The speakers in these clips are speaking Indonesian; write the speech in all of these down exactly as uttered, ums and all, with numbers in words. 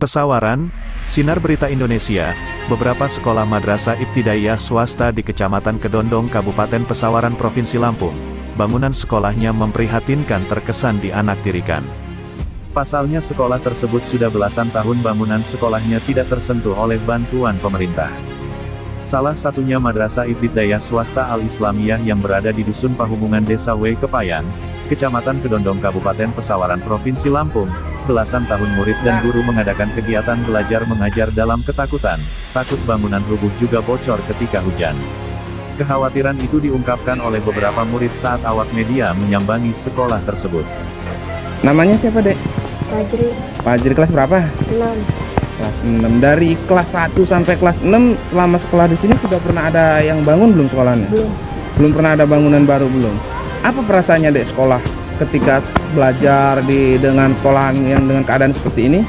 Pesawaran, Sinar Berita Indonesia, beberapa sekolah madrasah ibtidaiyah swasta di Kecamatan Kedondong Kabupaten Pesawaran Provinsi Lampung, bangunan sekolahnya memprihatinkan terkesan dianaktirikan. Pasalnya sekolah tersebut sudah belasan tahun bangunan sekolahnya tidak tersentuh oleh bantuan pemerintah. Salah satunya madrasah ibtidaiyah swasta Al-Islamiyah yang berada di Dusun Pahubungan Desa W Kepayan, Kecamatan Kedondong Kabupaten Pesawaran Provinsi Lampung. Belasan tahun murid dan guru mengadakan kegiatan belajar mengajar dalam ketakutan, takut bangunan rubuh juga bocor ketika hujan. Kekhawatiran itu diungkapkan oleh beberapa murid saat awak media menyambangi sekolah tersebut. Namanya siapa, Dek? Fajri. Fajri kelas berapa? enam. Kelas enam. Dari kelas satu sampai kelas enam selama sekolah di sini sudah pernah ada yang bangun belum sekolahnya? Belum. Belum pernah ada bangunan baru belum. Apa perasaannya, Dek, sekolah ketika belajar di dengan sekolahan yang dengan keadaan seperti ini?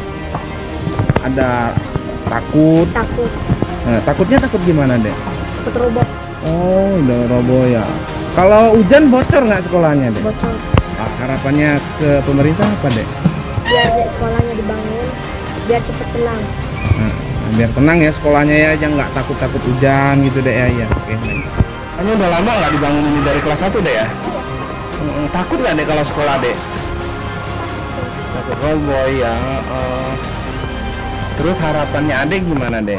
Ada takut? Takut. Nah, takutnya takut gimana, Dek? Takut robot. Oh, udah roboh ya. Kalau hujan bocor nggak sekolahnya, Dek? Bocor. Ah, harapannya ke pemerintah apa, Dek? Biar sekolahnya dibangun, biar cepat tenang. Nah, biar tenang ya sekolahnya ya, jangan nggak takut-takut hujan gitu, Dek ya. Ya, oke. Hanya udah lama nggak dibangun ini dari kelas satu, Dek ya? Hmm, takut nggak, Dek, kalau sekolah, Dek? Takut roboh ya. Uh, terus harapannya Adek gimana, Dek?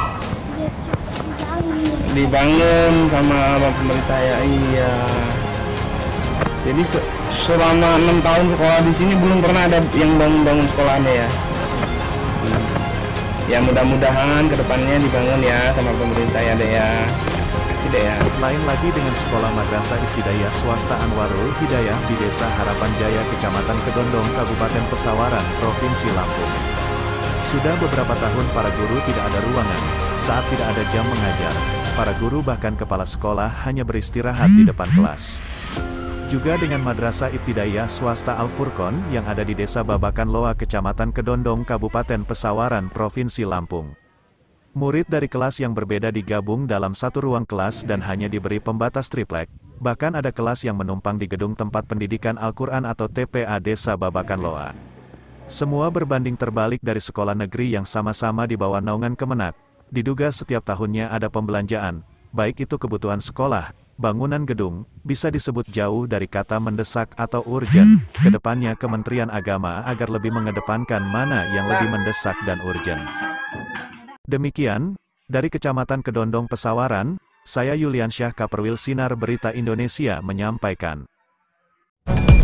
Dibangun sama pemerintah ya. Iya. Jadi se selama enam tahun sekolah di sini belum pernah ada yang bangun-bangun sekolahnya ya. Hmm. Ya mudah-mudahan kedepannya dibangun ya sama pemerintah ya, Dek ya. Tidak ya. Lain lagi dengan sekolah madrasah ibtidaiyah swasta Anwarul Hidayah di Desa Harapan Jaya, Kecamatan Kedondong, Kabupaten Pesawaran, Provinsi Lampung. Sudah beberapa tahun para guru tidak ada ruangan, saat tidak ada jam mengajar, para guru bahkan kepala sekolah hanya beristirahat di depan kelas. Juga dengan madrasah ibtidaiyah swasta Al-Furqon yang ada di Desa Babakan Loa, Kecamatan Kedondong, Kabupaten Pesawaran, Provinsi Lampung. Murid dari kelas yang berbeda digabung dalam satu ruang kelas dan hanya diberi pembatas triplek, bahkan ada kelas yang menumpang di gedung tempat pendidikan Al-Quran atau T P A Desa Babakan Loa. Semua berbanding terbalik dari sekolah negeri yang sama-sama di bawah naungan Kemenak. Diduga setiap tahunnya ada pembelanjaan, baik itu kebutuhan sekolah, bangunan gedung, bisa disebut jauh dari kata mendesak atau urgent. Kedepannya Kementerian Agama agar lebih mengedepankan mana yang lebih mendesak dan urgent. Demikian, dari Kecamatan Kedondong Pesawaran, saya Yuliansyah Kaperwil Sinar Berita Indonesia menyampaikan.